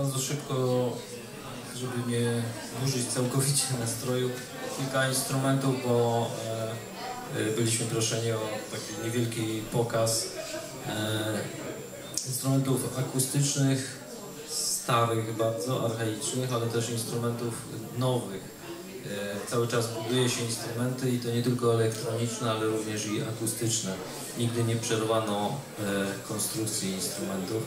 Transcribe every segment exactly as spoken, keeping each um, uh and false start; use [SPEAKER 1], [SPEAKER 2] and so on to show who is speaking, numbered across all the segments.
[SPEAKER 1] bardzo szybko, żeby nie burzyć całkowicie nastroju, kilka instrumentów, bo e, byliśmy proszeni o taki niewielki pokaz e, instrumentów akustycznych, starych bardzo, archaicznych, ale też instrumentów nowych. E, cały czas buduje się instrumenty i to nie tylko elektroniczne, ale również i akustyczne. Nigdy nie przerwano e, konstrukcji instrumentów.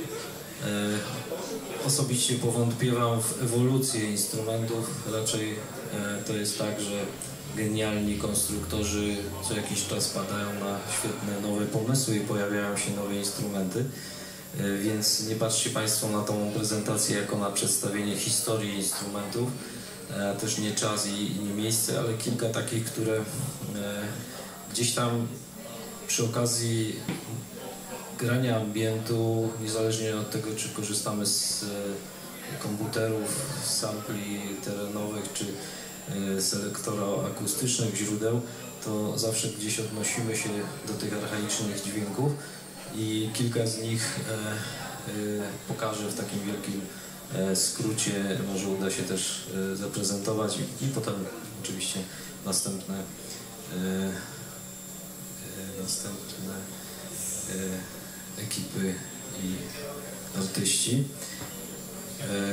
[SPEAKER 1] E, osobiście powątpiewam w ewolucję instrumentów. Raczej e, to jest tak, że genialni konstruktorzy co jakiś czas padają na świetne nowe pomysły i pojawiają się nowe instrumenty. E, więc nie patrzcie Państwo na tą prezentację jako na przedstawienie historii instrumentów. E, też nie czas i, i nie miejsce, ale kilka takich, które e, gdzieś tam przy okazji grania ambientu, niezależnie od tego, czy korzystamy z e, komputerów, z sampli terenowych, czy e, selektora akustycznych źródeł, to zawsze gdzieś odnosimy się do tych archaicznych dźwięków i kilka z nich e, e, pokażę w takim wielkim e, skrócie, może uda się też e, zaprezentować i, i potem oczywiście następne e, e, następne e, ekipy i artyści. E,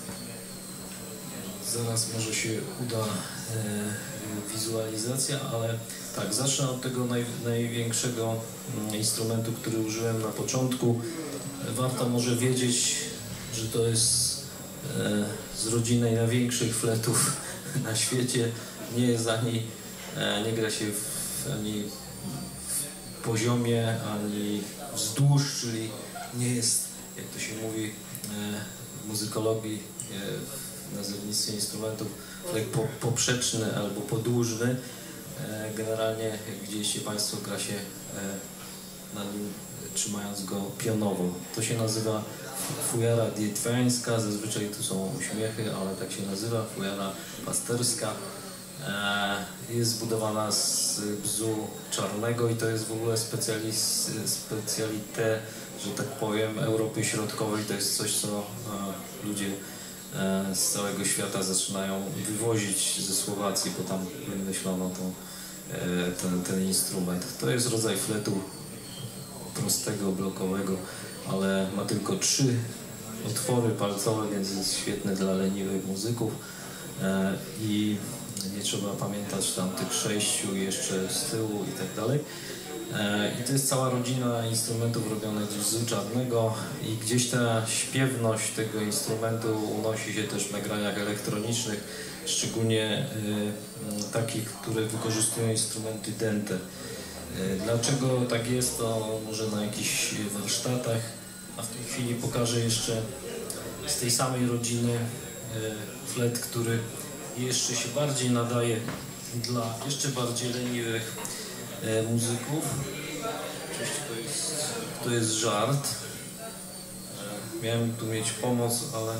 [SPEAKER 1] zaraz może się uda e, wizualizacja, ale tak, zacznę od tego naj, największego instrumentu, który użyłem na początku. Warto może wiedzieć, że to jest e, z rodziny największych fletów na świecie. Nie jest ani, e, nie gra się w, ani w poziomie, ani wzdłuż, czyli nie jest, jak to się mówi e, w muzykologii, e, w nazewnictwie instrumentów, flet po, poprzeczny albo podłużny. E, generalnie, jak widzieliście Państwo, gra się e, na nim, trzymając go pionowo. To się nazywa fujara dietwańska, zazwyczaj tu są uśmiechy, ale tak się nazywa, fujara pasterska. Jest zbudowana z bzu czarnego i to jest w ogóle specjalite, że tak powiem, Europy Środkowej. To jest coś, co ludzie z całego świata zaczynają wywozić ze Słowacji, bo tam wymyślono to, ten, ten instrument. To jest rodzaj fletu prostego, blokowego, ale ma tylko trzy otwory palcowe, więc jest świetny dla leniwych muzyków i nie trzeba pamiętać tam tych sześciu jeszcze z tyłu i tak dalej. I to jest cała rodzina instrumentów robionych z bzu czarnego i gdzieś ta śpiewność tego instrumentu unosi się też w nagraniach elektronicznych, szczególnie y, takich, które wykorzystują instrumenty dęte. Y, dlaczego tak jest, to może na jakichś warsztatach, a w tej chwili pokażę jeszcze z tej samej rodziny y, flet, który jeszcze się bardziej nadaje dla jeszcze bardziej leniwych e, muzyków. Oczywiście to jest, to jest żart. E, miałem tu mieć pomoc, ale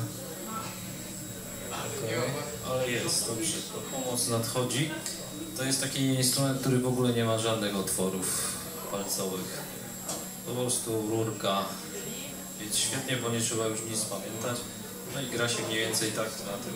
[SPEAKER 1] okay. ale jest, dobrze, to pomoc nadchodzi. To jest taki instrument, który w ogóle nie ma żadnych otworów palcowych. Po prostu rurka. Więc świetnie, bo nie trzeba już nic pamiętać. No i gra się mniej więcej tak na tym.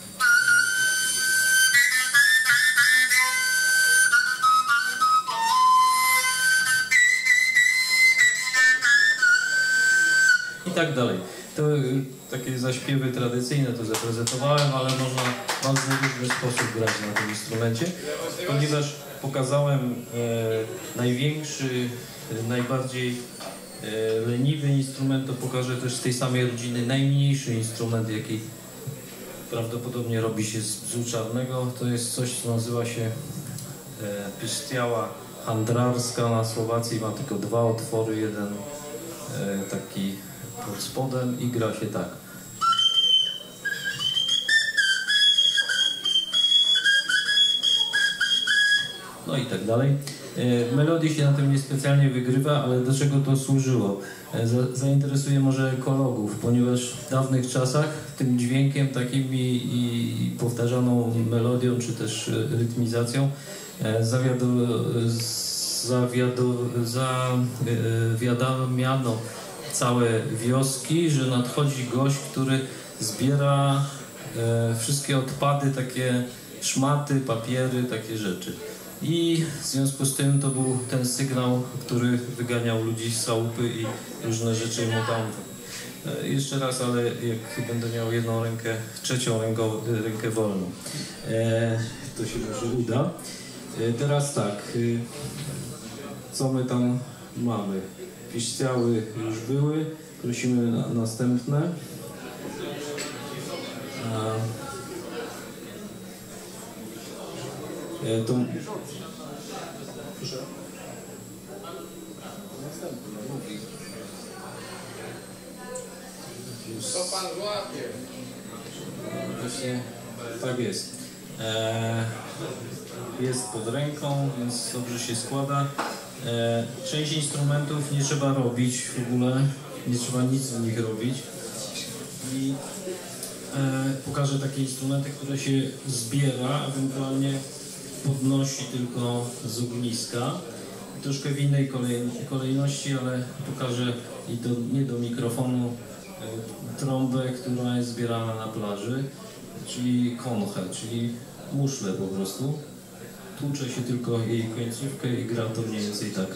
[SPEAKER 1] I tak dalej. To takie zaśpiewy tradycyjne to zaprezentowałem, ale można w bardzo różny sposób grać na tym instrumencie, ponieważ pokazałem e, największy, e, najbardziej e, leniwy instrument, to pokażę też z tej samej rodziny najmniejszy instrument, jaki prawdopodobnie robi się z bzu czarnego. To jest coś, co nazywa się e, pisztiała handrarska. Na Słowacji ma tylko dwa otwory, jeden e, taki pod spodem i gra się tak. No i tak dalej. Melodii się na tym niespecjalnie wygrywa, ale do czego to służyło? Zainteresuje może ekologów, ponieważ w dawnych czasach tym dźwiękiem takim i, i powtarzaną melodią, czy też rytmizacją zawiado, zawiado, zawiadamiano całe wioski, że nadchodzi gość, który zbiera e, wszystkie odpady, takie szmaty, papiery, takie rzeczy. I w związku z tym to był ten sygnał, który wyganiał ludzi z chałupy i różne rzeczy mu dał. E, jeszcze raz, ale jak będę miał jedną rękę, trzecią rękę, rękę wolną, e, to się może uda. E, teraz tak, e, co my tam mamy? Piszczały już były, prosimy na następne. A, e, to...
[SPEAKER 2] Co pan złapie?
[SPEAKER 1] Właśnie tak jest. E, jest pod ręką, więc dobrze się składa. E, część instrumentów nie trzeba robić w ogóle, nie trzeba nic w nich robić. I e, pokażę takie instrumenty, które się zbiera, ewentualnie podnosi tylko z ogniska. Troszkę w innej kolej, kolejności, ale pokażę i do, nie do mikrofonu e, trąbę, która jest zbierana na plaży, czyli konchę, czyli muszlę po prostu. Tłucze się tylko jej końcówkę i gra to mniej więcej tak.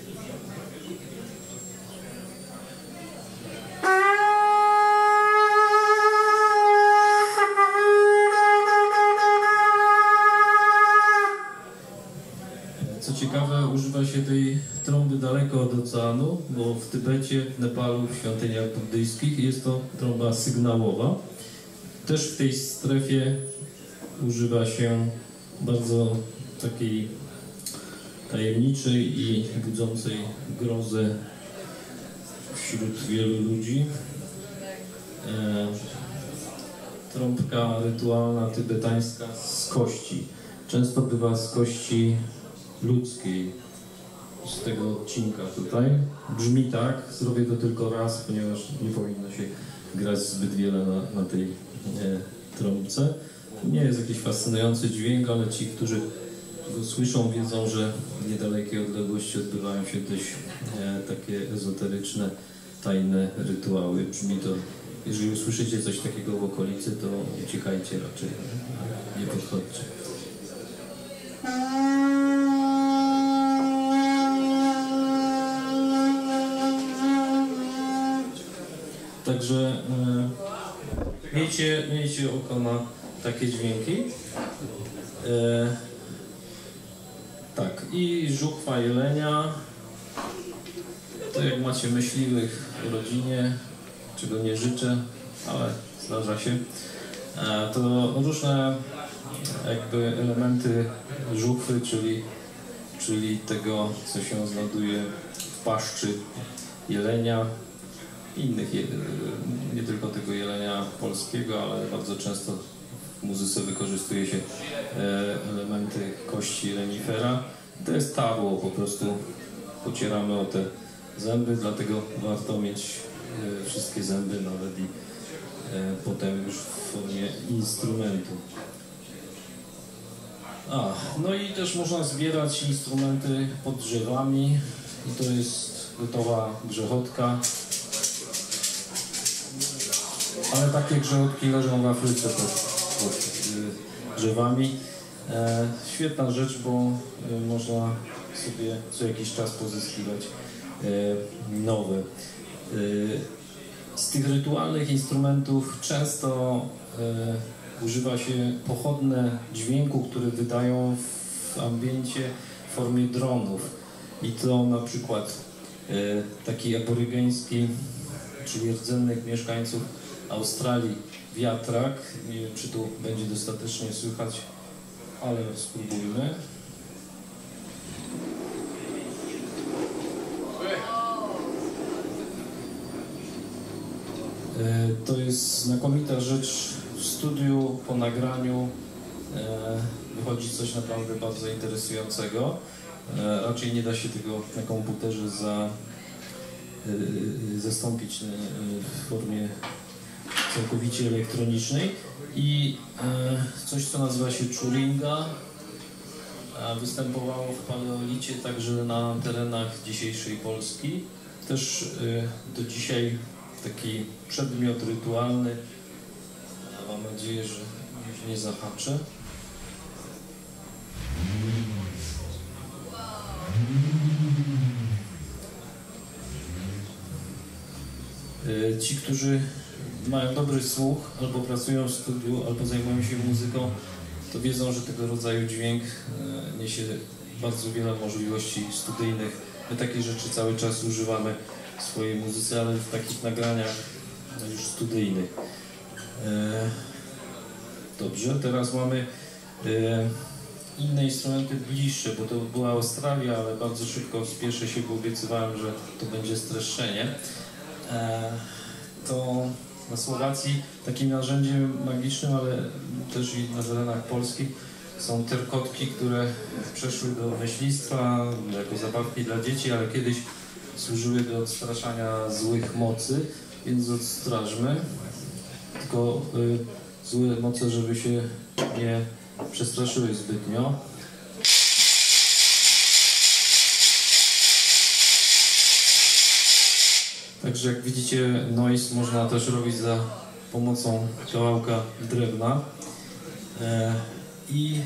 [SPEAKER 1] Co ciekawe, używa się tej trąby daleko od oceanu, bo w Tybecie, w Nepalu, w świątyniach buddyjskich jest to trąba sygnałowa. Też w tej strefie używa się bardzo takiej tajemniczej i budzącej grozę wśród wielu ludzi. E, trąbka rytualna tybetańska z kości. Często bywa z kości ludzkiej, z tego odcinka tutaj. Brzmi tak, zrobię to tylko raz, ponieważ nie powinno się grać zbyt wiele na, na tej e, trąbce. Nie jest jakiś fascynujący dźwięk, ale ci, którzy go słyszą, wiedzą, że w niedalekiej odległości odbywają się dość e, takie ezoteryczne, tajne rytuały. Brzmi to, jeżeli usłyszycie coś takiego w okolicy, to uciekajcie raczej, nie podchodźcie. Także e, miejcie, miejcie oko na takie dźwięki. E, tak, i żuchwa jelenia. To jak macie myśliwych w rodzinie, czego nie życzę, ale zdarza się, e, to różne jakby elementy żuchwy, czyli, czyli tego, co się znajduje w paszczy jelenia, innych, nie tylko tego jelenia polskiego, ale bardzo często w muzyce wykorzystuje się elementy kości renifera. To jest tarło, po prostu pocieramy o te zęby, dlatego warto mieć wszystkie zęby, nawet i potem już w formie instrumentu. A, no i też można zbierać instrumenty pod drzewami i to jest gotowa grzechotka. Ale takie grzechotki leżą w Afryce pod, pod y, drzewami. E, świetna rzecz, bo y, można sobie co jakiś czas pozyskiwać y, nowe. Y, z tych rytualnych instrumentów często y, używa się pochodne dźwięku, które wydają w ambiencie w formie dronów. I to na przykład y, taki aborygeński, czyli rdzennych mieszkańców Australii wiatrak. Nie wiem, czy tu będzie dostatecznie słychać, ale spróbujmy. To jest znakomita rzecz w studiu, po nagraniu. Wychodzi coś naprawdę bardzo interesującego. Raczej nie da się tego na komputerze za, zastąpić w formie całkowicie elektronicznej. I coś, co nazywa się czuringa, występowało w paleolicie także na terenach dzisiejszej Polski. też y, do dzisiaj taki przedmiot rytualny. Mam nadzieję, że gdzieś nie zahaczę. Y, ci, którzy mają dobry słuch, albo pracują w studiu, albo zajmują się muzyką, to wiedzą, że tego rodzaju dźwięk y, niesie bardzo wiele możliwości studyjnych. My takie rzeczy cały czas używamy w swojej muzyce, ale w takich nagraniach już studyjnych. E, dobrze, teraz mamy e, inne instrumenty bliższe, bo to była Australia, ale bardzo szybko spieszę się, bo obiecywałem, że to będzie streszczenie. E, to na Słowacji takim narzędziem magicznym, ale też i na terenach polskich są terkotki, które przeszły do myślistwa jako zabawki dla dzieci, ale kiedyś służyły do odstraszania złych mocy, więc odstrażmy. Tylko y, złe moce, żeby się nie przestraszyły zbytnio. Także jak widzicie, noise można też robić za pomocą kawałka drewna. E, I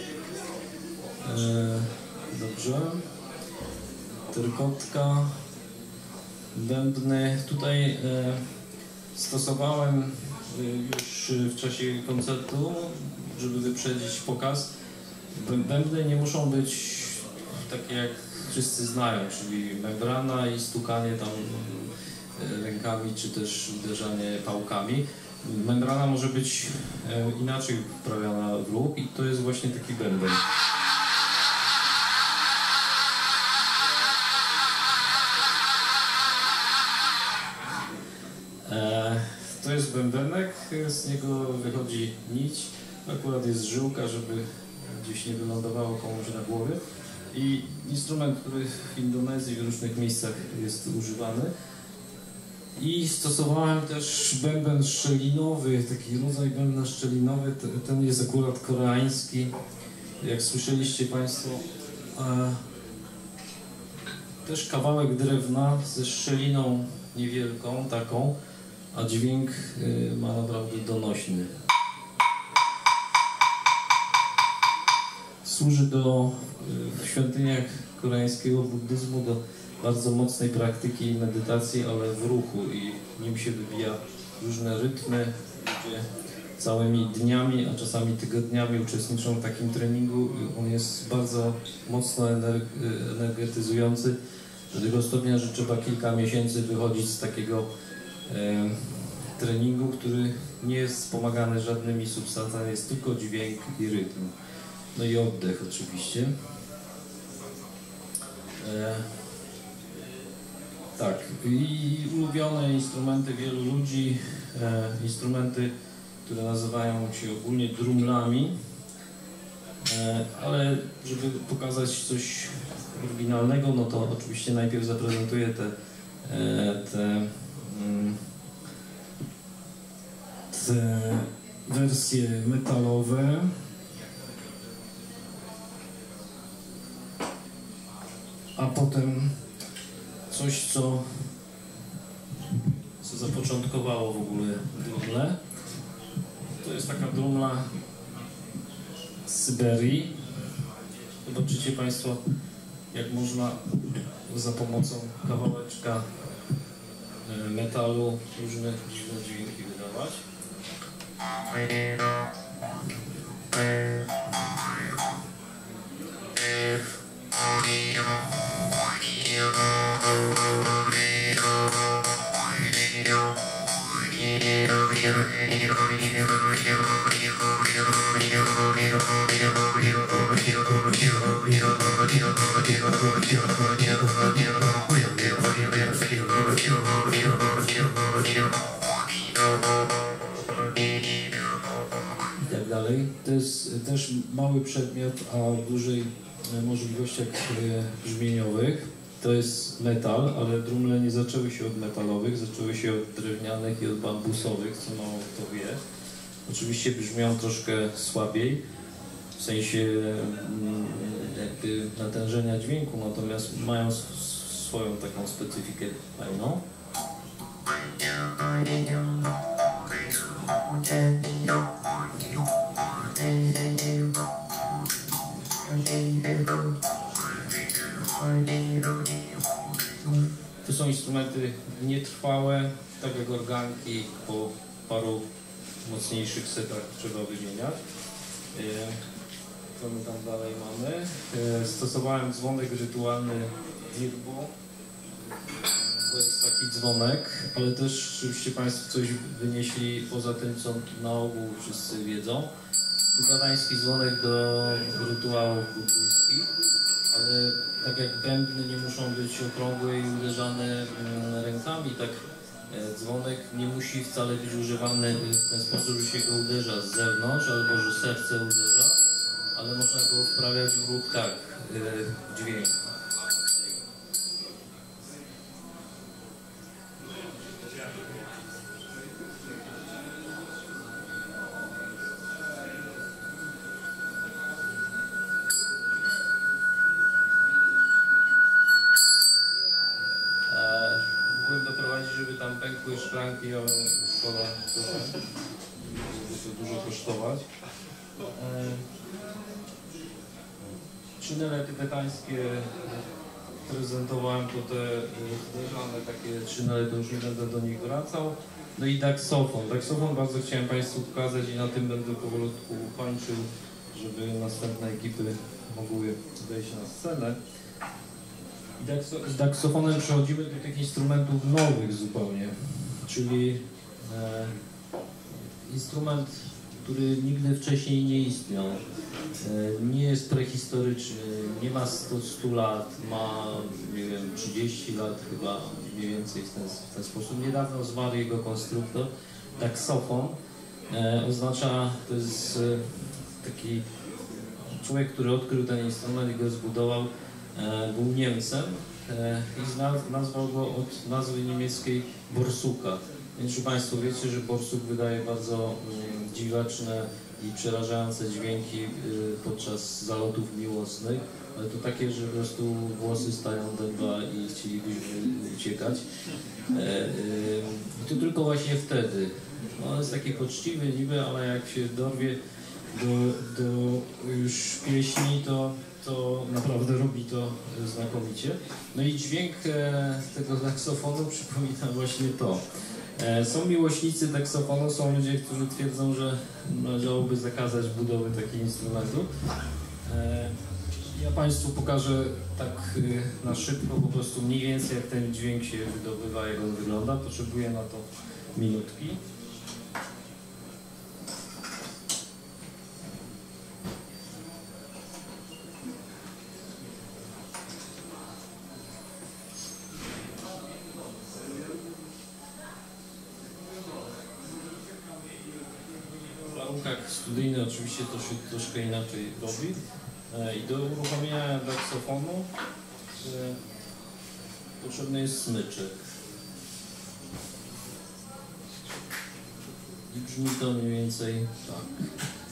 [SPEAKER 1] e, dobrze, terkotka, bębny. Tutaj e, stosowałem e, już w czasie koncertu, żeby wyprzedzić pokaz. Bębny nie muszą być takie jak wszyscy znają, czyli membrana i stukanie tam e, rękami, czy też uderzanie pałkami. Membrana może być e, inaczej wprawiana w lub i to jest właśnie taki bęben. E, to jest bębenek, z niego wychodzi nić, akurat jest żyłka, żeby gdzieś nie wylądowało komuś na głowie. I instrument, który w Indonezji w różnych miejscach jest używany. I stosowałem też bęben szczelinowy, taki rodzaj bębna szczelinowy, ten jest akurat koreański. Jak słyszeliście Państwo, e, też kawałek drewna ze szczeliną niewielką taką, a dźwięk e, ma naprawdę donośny. Służy do, w świątyniach koreańskiego buddyzmu do bardzo mocnej praktyki medytacji, ale w ruchu i nim się wybija różne rytmy, gdzie całymi dniami, a czasami tygodniami uczestniczą w takim treningu. On jest bardzo mocno energetyzujący, do tego stopnia, że trzeba kilka miesięcy wychodzić z takiego e, treningu, który nie jest wspomagany żadnymi substancjami, jest tylko dźwięk i rytm. No i oddech oczywiście. E, tak, i ulubione instrumenty wielu ludzi, e, instrumenty, które nazywają się ogólnie drumlami, e, ale żeby pokazać coś oryginalnego, no to oczywiście najpierw zaprezentuję te, e, te, mm, te wersje metalowe. A potem coś, co, co zapoczątkowało w ogóle drumlę. To jest taka drumla z Syberii. Zobaczycie Państwo, jak można za pomocą kawałeczka metalu różne dziwne dźwięki wydawać. I tak dalej. To jest też mały przedmiot, a w dużej możliwościach brzmieniowych. To jest metal, ale drumle nie zaczęły się od metalowych, zaczęły się od drewnianych i od bambusowych, co mało kto wie. Oczywiście brzmią troszkę słabiej, w sensie jakby natężenia dźwięku, natomiast mają swoją taką specyfikę fajną. To są instrumenty nietrwałe, tak jak organki, po paru mocniejszych setach trzeba wymieniać. Co my tam dalej mamy? Stosowałem dzwonek rytualny Dirbo. To jest taki dzwonek, ale też żebyście Państwo coś wynieśli poza tym, co na ogół wszyscy wiedzą. Tybetański dzwonek do rytuałów buddyjskich, ale tak jak bębny nie muszą być okrągłe i uderzane rękami, tak dzwonek nie musi wcale być używany w ten sposób, że się go uderza z zewnątrz albo że serce uderza, ale można go wprawiać w ruch tak, w dźwięk. Żeby tam pękły szklanki, ale szkoda trochę, żeby to dużo kosztować. Trzynele tybetańskie prezentowałem, to te zderzane takie trzynele, to już nie będę do nich wracał. No i daksofon. Daksofon bardzo chciałem Państwu pokazać i na tym będę powolutku kończył, żeby następne ekipy mogły wejść na scenę. Z daksofonem przechodzimy do tych instrumentów nowych zupełnie, czyli e, instrument, który nigdy wcześniej nie istniał, e, nie jest prehistoryczny, nie ma stu lat, ma, nie wiem, trzydzieści lat chyba, mniej więcej w ten, w ten sposób. Niedawno zmarł jego konstruktor. Daksofon e, oznacza, to jest e, taki człowiek, który odkrył ten instrument i go zbudował. Był Niemcem i nazwał go od nazwy niemieckiej borsuka. Więc Państwo wiecie, że borsuk wydaje bardzo dziwaczne i przerażające dźwięki podczas zalotów miłosnych, ale to takie, że po prostu włosy stają dęba i chcielibyśmy uciekać. I to tylko właśnie wtedy. On jest taki poczciwy niby, ale jak się dorwie do, do już pieśni, to to naprawdę robi to znakomicie. No i dźwięk e, tego daksofonu przypomina właśnie to. E, są miłośnicy daksofonu, są ludzie, którzy twierdzą, że należałoby zakazać budowy takich instrumentów. E, ja Państwu pokażę tak e, na szybko po prostu mniej więcej jak ten dźwięk się wydobywa, jak on wygląda. Potrzebuję na to minutki. Studyjny oczywiście to się troszkę inaczej robi. I do uruchomienia daksofonu potrzebny jest smyczek. I brzmi to mniej więcej tak.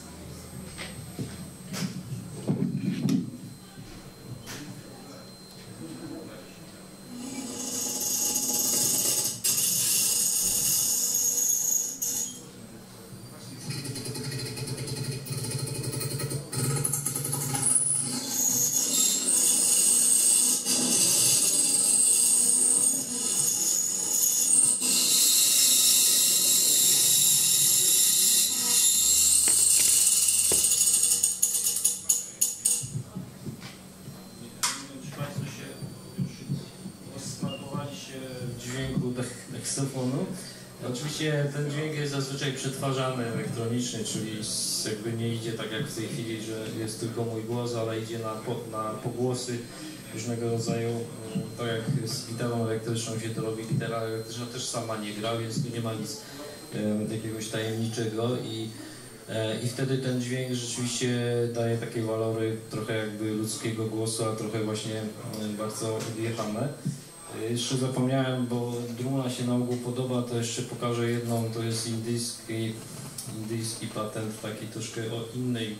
[SPEAKER 1] Daksofonu. Oczywiście ten dźwięk jest zazwyczaj przetwarzany elektronicznie, czyli jakby nie idzie tak jak w tej chwili, że jest tylko mój głos, ale idzie na, po, na pogłosy różnego rodzaju, tak jak z gitarą elektryczną się to robi. Gitara elektryczna też sama nie gra, więc tu nie ma nic e, jakiegoś tajemniczego i, e, i wtedy ten dźwięk rzeczywiście daje takie walory trochę jakby ludzkiego głosu, a trochę właśnie e, bardzo odjechane. Jeszcze zapomniałem, bo drumla się na ogół podoba, to jeszcze pokażę jedną, to jest indyjski, indyjski patent, taki troszkę o innej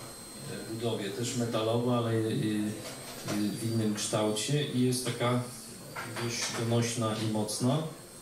[SPEAKER 1] budowie, też metalowa, ale w innym kształcie i jest taka dość donośna i mocna.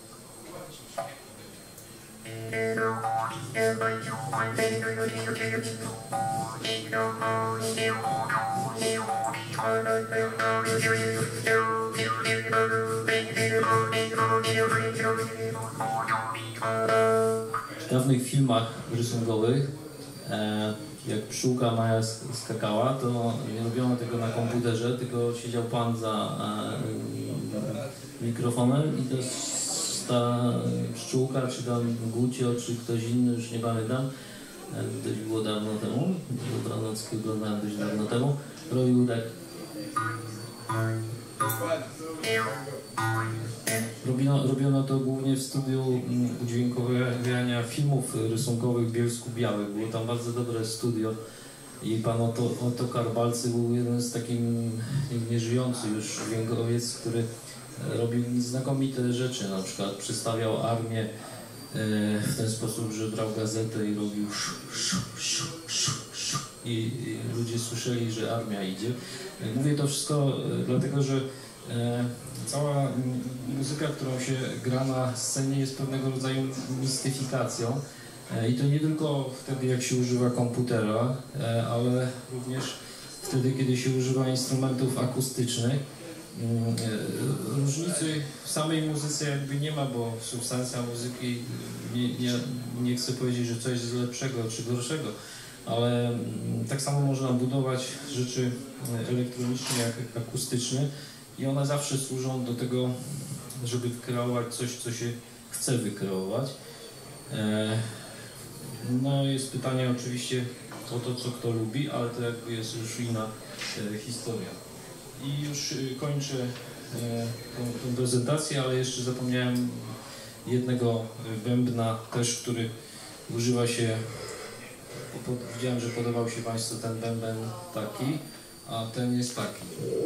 [SPEAKER 1] W dawnych filmach rysunkowych, e, jak pszczółka Maja skakała, to nie robiono tego na komputerze, tylko siedział pan za e, mikrofonem i to ta pszczółka, czy tam Gucio, czy ktoś inny, już nie pamiętam, to było dawno temu, Dobranocki oglądałem dość dawno temu, robił tak. Robiono, robiono to głównie w studiu udźwiękowienia filmów rysunkowych w Bielsku-Białej. Było tam bardzo dobre studio i pan Otto, Otto Karbalcy był jeden z takich nieżyjący już dźwiękowiec, który robił znakomite rzeczy, na przykład przedstawiał armię w ten sposób, że brał gazetę i robił sz, sz, sz, sz, sz. I, i ludzie słyszeli, że armia idzie. Mówię to wszystko dlatego, że e, cała muzyka, którą się gra na scenie, jest pewnego rodzaju mistyfikacją. E, I to nie tylko wtedy, jak się używa komputera, e, ale również wtedy, kiedy się używa instrumentów akustycznych. Różnicy w samej muzyce jakby nie ma, bo substancja muzyki, nie, nie, nie chcę powiedzieć, że coś jest lepszego czy gorszego, ale tak samo można budować rzeczy elektroniczne jak akustyczne i one zawsze służą do tego, żeby wykreować coś, co się chce wykreować. No jest pytanie oczywiście o to, co kto lubi, ale to jakby jest już inna historia. I już kończę tą, tą prezentację, ale jeszcze zapomniałem jednego bębna też, który używa się, widziałem, że podobał się Państwu ten bęben taki, a ten jest taki.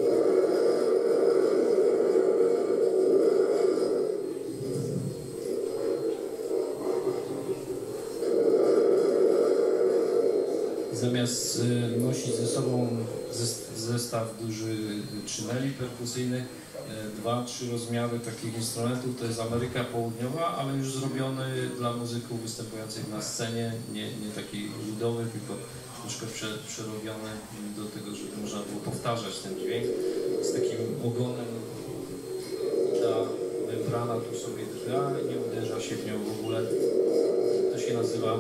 [SPEAKER 1] Zamiast nosić ze sobą zestaw duży trzyneli perkusyjnych, dwa, trzy rozmiary takich instrumentów, to jest Ameryka Południowa, ale już zrobiony dla muzyków występujących na scenie, nie, nie taki ludowy, tylko troszkę prze, przerobiony do tego, żeby można było powtarzać ten dźwięk. Z takim ogonem ta membrana tu sobie drga, nie uderza się w nią w ogóle. To się nazywa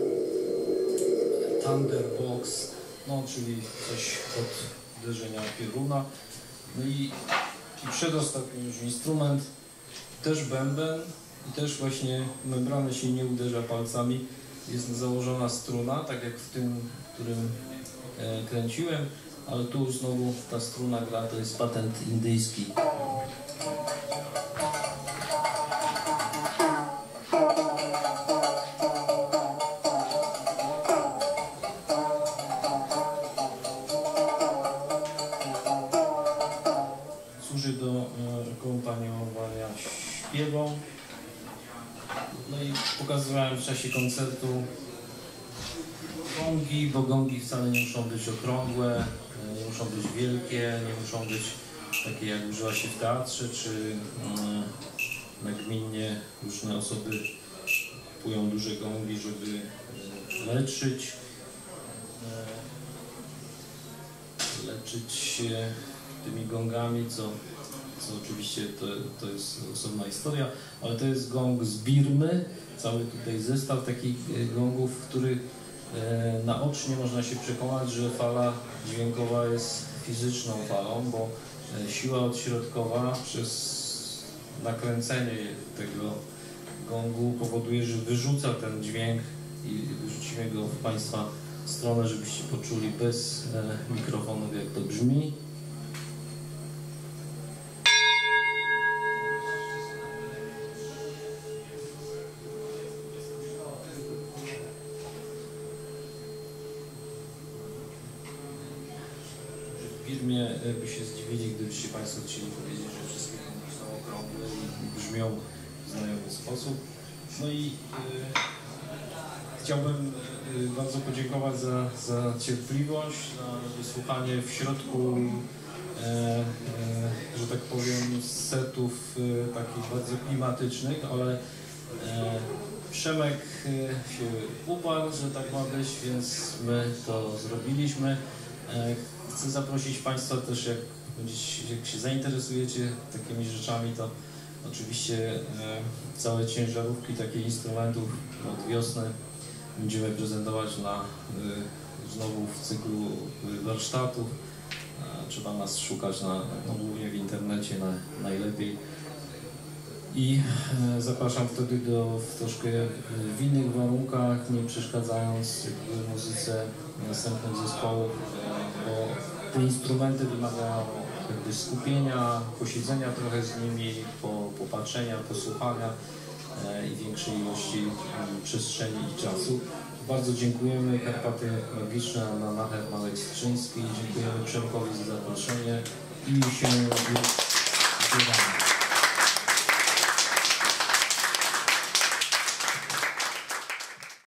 [SPEAKER 1] Thunderbox, no czyli coś od uderzenia pioruna. No i, i przedostatni już instrument, też bęben i też właśnie membrany się nie uderza palcami. Jest założona struna, tak jak w tym, którym e, kręciłem, ale tu znowu ta struna gra, to jest patent indyjski. Służy do akompaniowania śpiewom. No i pokazywałem w czasie koncertu gongi, bo gongi wcale nie muszą być okrągłe, nie muszą być wielkie, nie muszą być takie jak używa się w teatrze, czy nagminnie różne osoby kupują duże gongi, żeby leczyć, leczyć się tymi gongami, co, co oczywiście to, to jest osobna historia, ale to jest gong z Birmy, cały tutaj zestaw takich gongów, w których e, naocznie można się przekonać, że fala dźwiękowa jest fizyczną falą, bo e, siła odśrodkowa przez nakręcenie tego gongu powoduje, że wyrzuca ten dźwięk i wyrzucimy go w Państwa stronę, żebyście poczuli bez e, mikrofonów, jak to brzmi. W Birmie by się zdziwili, gdybyście Państwo chcieli powiedzieć, że wszystkie gongi są okrągłe i brzmią w znajomy sposób. No i e, chciałbym e, bardzo podziękować za, za cierpliwość, za wysłuchanie w środku
[SPEAKER 2] e, e, że tak powiem, setów e, takich bardzo klimatycznych, ale e, Przemek e, się uparł, że tak ma być, więc my to zrobiliśmy. E, chcę zaprosić Państwa też, jak, jak się zainteresujecie takimi rzeczami, to oczywiście e, całe ciężarówki takich instrumentów od wiosny będziemy prezentować na, e, znowu w cyklu warsztatów. E, trzeba nas szukać na, no, głównie w internecie na, najlepiej. I e, zapraszam wtedy do, w troszkę w innych warunkach, nie przeszkadzając jakby muzyce następnych zespołów, e, bo te instrumenty wymagają jakby skupienia, posiedzenia trochę z nimi, po, popatrzenia, posłuchania e, i większej ilości e, przestrzeni i czasu. Bardzo dziękujemy Karpaty Magiczne, Anna Nacher, Marek Strzyński, dziękujemy Przemkowi za zaproszenie i się już